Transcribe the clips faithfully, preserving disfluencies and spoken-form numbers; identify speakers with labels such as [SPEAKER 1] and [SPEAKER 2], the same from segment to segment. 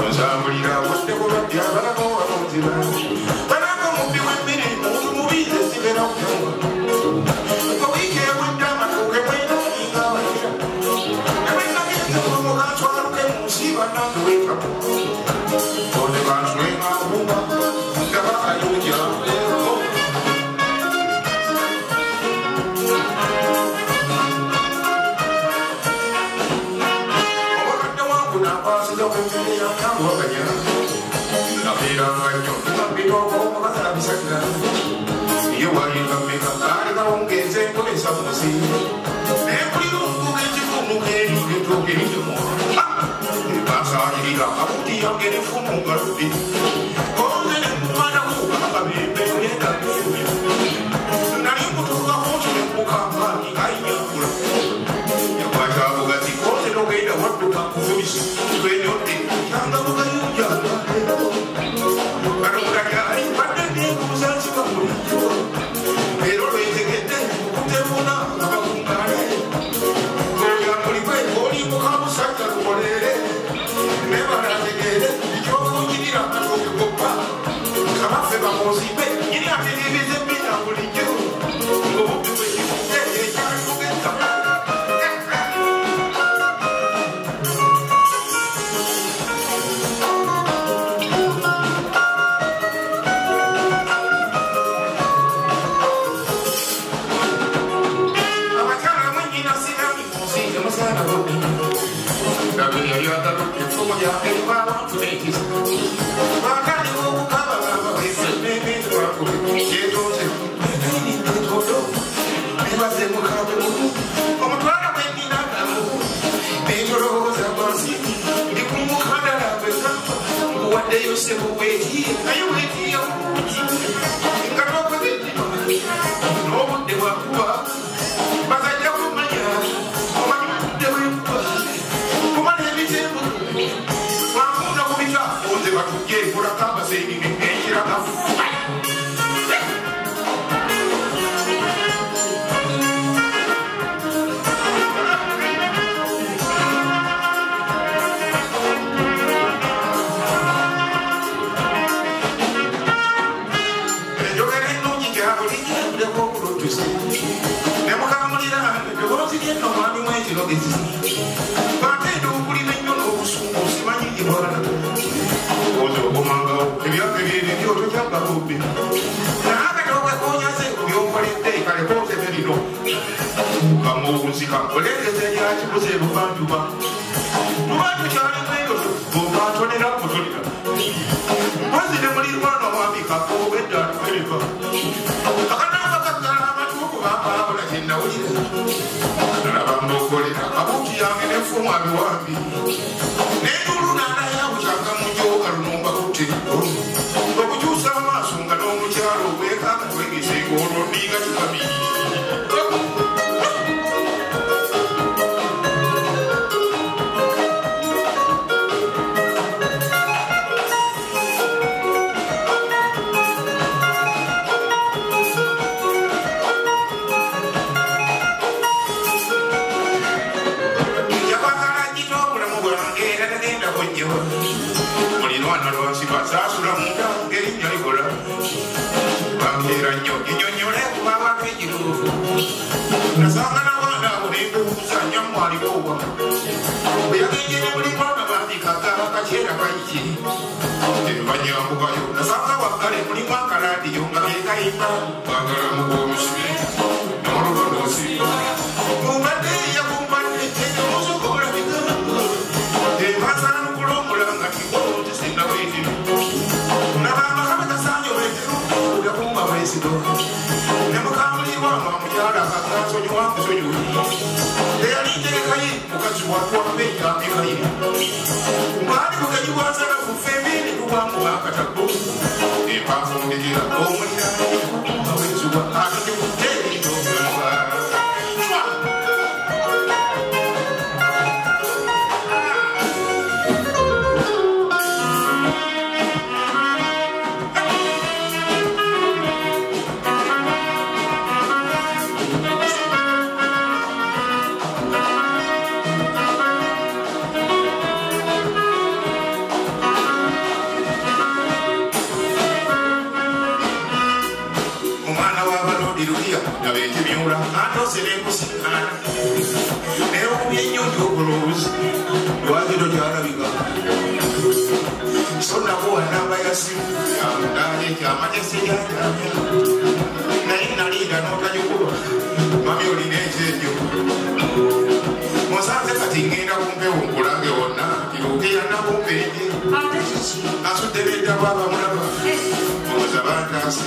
[SPEAKER 1] If I'm Ato Senemusana, Neopiano Togros, Wagino Jarabiga. So now, I see Yamani, Yamani, Nari, Nari, Mami Olinage, Mosante Patingina, Umpe, Ona, Yokiana, Umpe, Asute Baba, Mosabatas,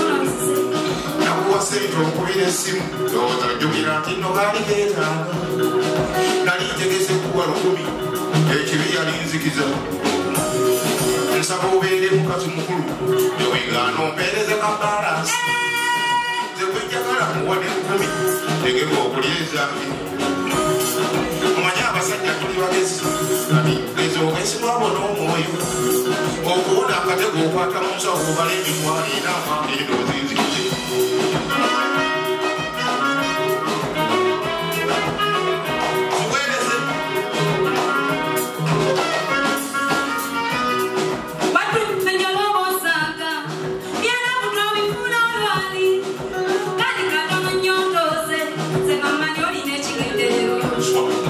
[SPEAKER 1] Nawa Centro, Sim, Dota Jubilati, nobody gave her. Nari takes a poor woman, H V R Zikiza. And some over them cut to Mukuru, doing no better than Paras. The Winter one woman, they give over the Manyaba said that you are this. I mean, there's always trouble no more. Oh, go down, but they go back on so over living one in our family. Where is it? What do you know, Saka? Yana Brownie Funali. Kanika don't know those. Say, Mamma, you're in a chicken.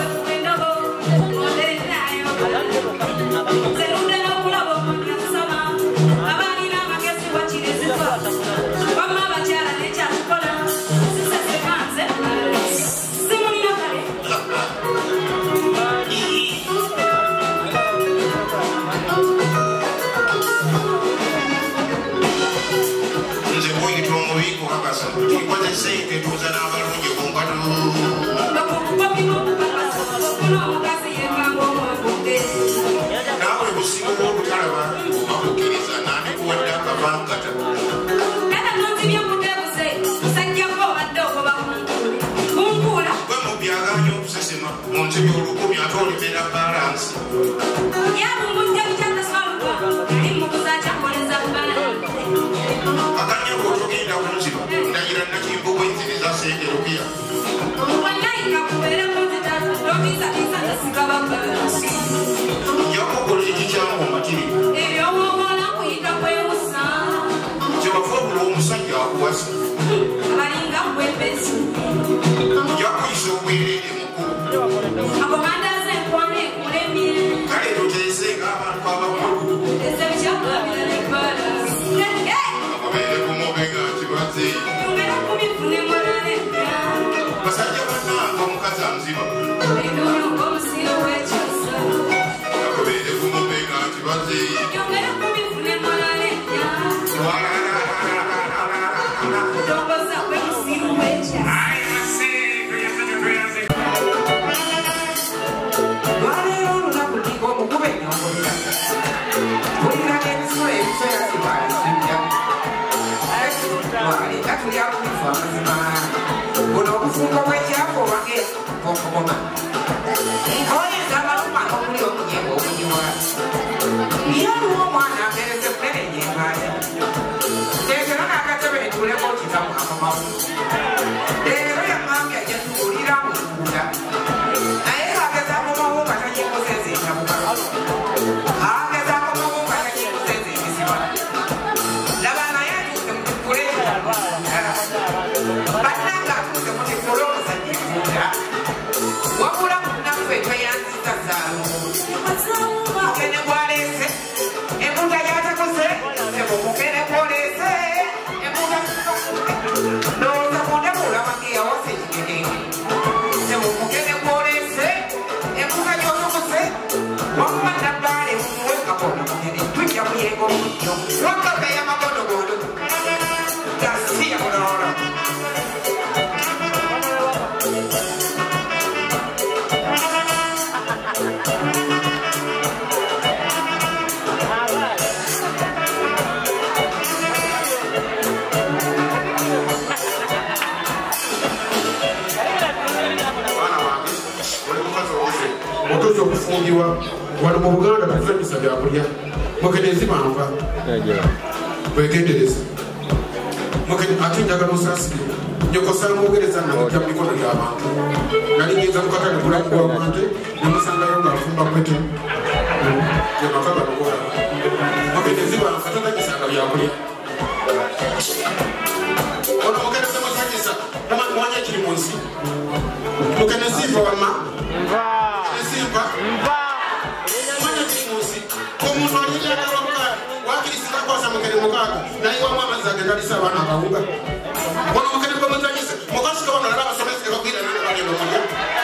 [SPEAKER 2] Saya udah pulang, mau
[SPEAKER 1] Oza n'abalungi ku mpatu. Naawe businga bw'obutalaba obamukkiriza n'ani kuwadde akavankata. Gwe mu byaganya okusesema mu nsibi olukumi ate olimera balansi. Aganya bw'otogenda ku nsiba ndagira nakimbo bw'enziriza seekerukiya. Yakukola ekikyamu omatiri. Kyebava obula omusajja akuwasa. Yakuyisa obwereere mukulu. Kale toteese ng'abantu abakulu. Ababeere ku mubega kibaze. Basajja bannanga omukazi amuziba. Ababeere ku mubega kibaze. Wano mu Buganda batulabisa byakulya mukenezi manva wegendereza ate njagala osaasire nyoko samwogereza nagajja mu mikono gy'abantu nali ngenza mu katale kulagwawante nemusangayo ngaafumba kwete gyemaka banokola mukenezi banfa tonagisanga byakulya ono mukenezi musagisa mwanya kiri mu nsi mukenezimba wama nesimba omuntu alinyagala wakirisika kwasa mukene mukago naye wamu amazzi agendalisa abaana abawuga ono mukene gwe muzanyise mukasika wano nalaba abasomesi bagwira nane bagenda okulya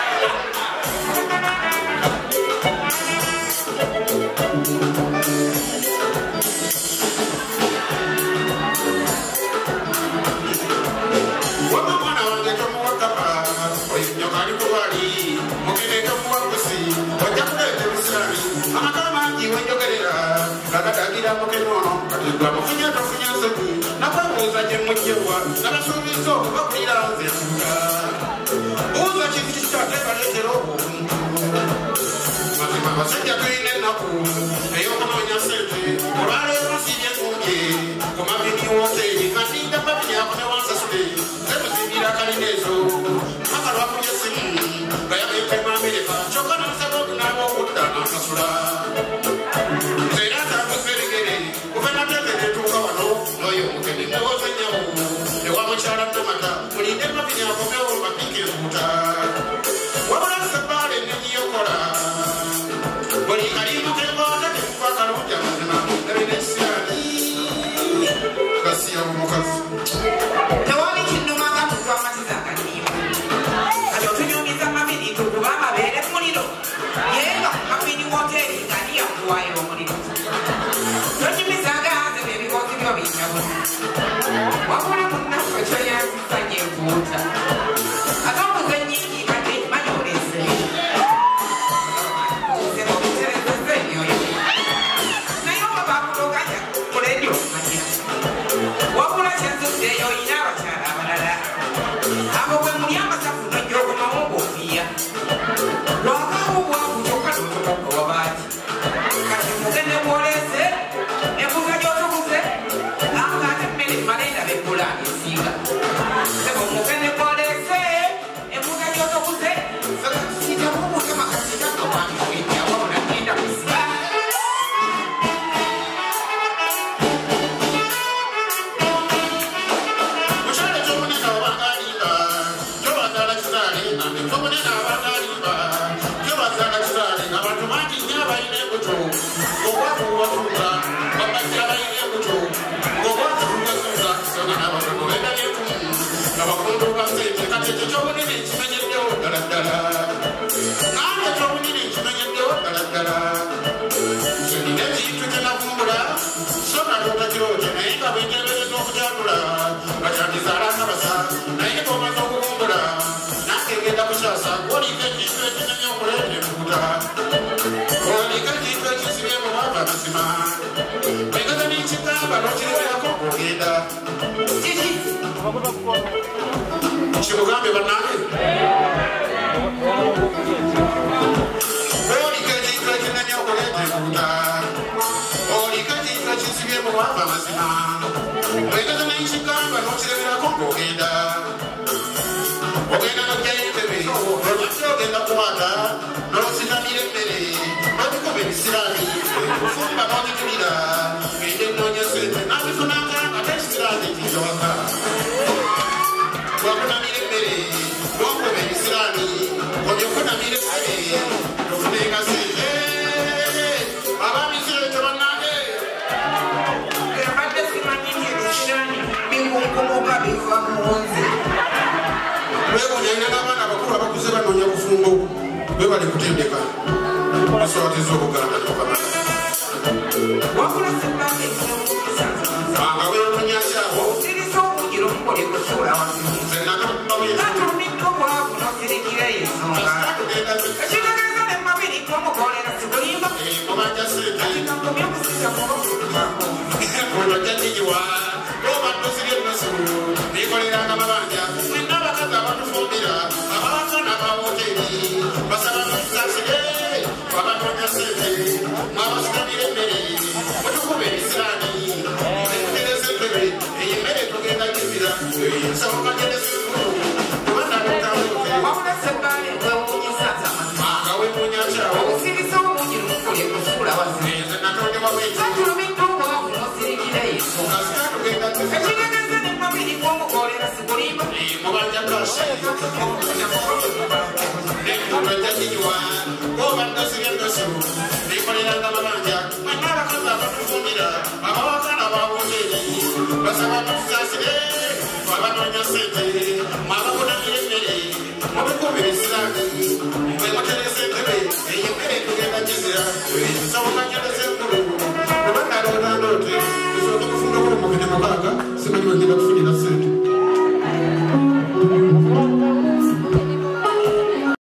[SPEAKER 1] wama mwana wange tomuwakapa oyo nyoka ali kubali mukene tomuwakusi ojja kuleeta ebusirani amakala mangi wenjogerera nagadagira mukenono katigwa mufunya tofunya nsobi nakwebuuza gye mujjewa nabasuubiza okubakulira nze nfuga buuza kintu kikyateekaleetera obuntu mazima abasajja tulina ennaku ey'okunoonya sente olwaleero nsibye nkunje ku mabini woteeri nga ndinda mabini ako ne wansasule ze muzimbira kalina ezo maka lwakulya essimu nga yabayitemu Amerika kyokka nansaba okunaaba okudda nansasula era ntakuserengere kuvenateekereetuuka wano n'oyo omukene muwoza nnyawo ewa mukyala namata mulinde mabini ako ng'ogenda kimugambe bannange oliko ekintu ekinenya okuleeta enkuta oliko ekintu ekisibye mu bwava amazima wegeza naye kigamba n'okireberako ng'ogenda ogenda n'ojjayo entebe olwaki ogenda kukwata n'osinamira emmere n'ogikuba ebisiraani fumba n'ogitulira ngende nnoonya sente n'abifunanga ate ekisiraani kijowaka wakunamira emmere n'okuba ebisiraani olyokunamira emmere ofunenga sente abamisire tebannange
[SPEAKER 2] abadde simanyini ebisiraani bikunkubuka biva munze
[SPEAKER 1] webunyanya n'abaana abakulu abakuze banoonya bufumbo bwe bali kutendeka baswatiza obuganda nokama
[SPEAKER 2] wabula sebbange
[SPEAKER 1] anga wemunyakyawo
[SPEAKER 2] osirisa obugiro omukole kusuula wazimu atumiddwa obwavu nosirikira ensonga ekitegeeza ne mabiri kwomukolera sikulimba
[SPEAKER 1] mubanja sente
[SPEAKER 2] kinagomya okusinga kubakulumako
[SPEAKER 1] ono jjajijiwa obadde osirya ennasu nikoleranga mabanja mwenna abakazi abatufumbira abawakana bawoteri basaba nosasire babanoonya sente mwabasigamira emmere mutukuba ebisiraani ekutereza entebe eyo emmere tugenda gizira nsabokagedesa enkulu kubanga abetambute
[SPEAKER 2] wabula sebbaale wewuunyisa zamazima
[SPEAKER 1] anga wemunyakyawo
[SPEAKER 2] osirisa obugiro omukole kusuula wazimu
[SPEAKER 1] nze natondebwa bweki
[SPEAKER 2] atulumiddwa obwavu nosirikira ensonga
[SPEAKER 1] kasita tugenda gizira
[SPEAKER 2] ekitegeeza ne mabiri kwomukolera sikulimba
[SPEAKER 1] mubanja kashe nekutwa jjajijiwa obadde osibya ennasu nikoleranga mabanja mwenna abakazi abatufumbira abawakana bawoteri basaba mutusasire abanoonya sente mwabakunamira emmere mubikuba ebisiraani bwe muteresa entebe eyo emmere tugenda gizira nsawukanyereza enkulu kubanga alootandote esooka kufunda kuba mukene mabanga simanyi bagenda